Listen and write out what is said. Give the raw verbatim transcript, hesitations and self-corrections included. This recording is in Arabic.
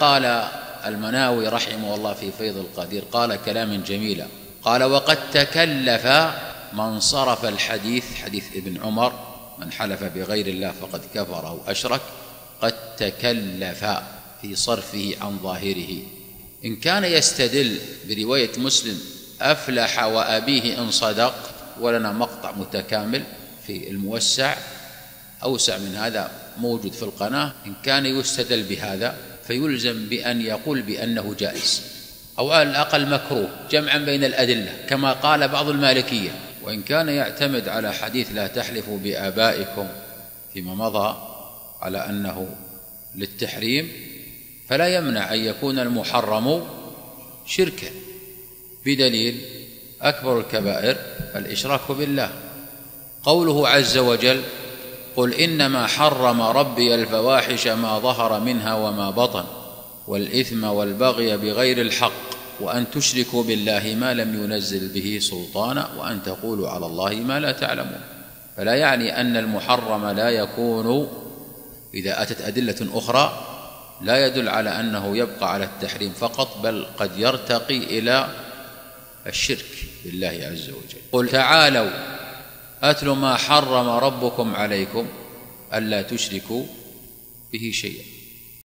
قال المناوي رحمه الله في فيض القدير، قال كلاما جميلا، قال: وقد تكلف من صرف الحديث، حديث ابن عمر: من حلف بغير الله فقد كفر أو أشرك، قد تكلف في صرفه عن ظاهره. إن كان يستدل برواية مسلم: أفلح وأبيه إن صدق، ولنا مقطع متكامل في الموسع أوسع من هذا موجود في القناة، إن كان يستدل بهذا فيلزم بأن يقول بأنه جائز أو على الأقل مكروه، جمعا بين الأدلة كما قال بعض المالكية. وإن كان يعتمد على حديث لا تحلفوا بآبائكم فيما مضى على أنه للتحريم، فلا يمنع أن يكون المحرم شركا، بدليل: أكبر الكبائر الإشراك بالله. قوله عز وجل: قل إنما حرم ربي الفواحش ما ظهر منها وما بطن والإثم والبغي بغير الحق وأن تشركوا بالله ما لم ينزل به سلطانا وأن تقولوا على الله ما لا تعلمون. فلا يعني أن المحرم لا يكون، إذا أتت أدلة أخرى لا يدل على أنه يبقى على التحريم فقط، بل قد يرتقي إلى الشرك بالله عز وجل. قل تعالوا أتل ما حرم ربكم عليكم ألا تشركوا به شيئا.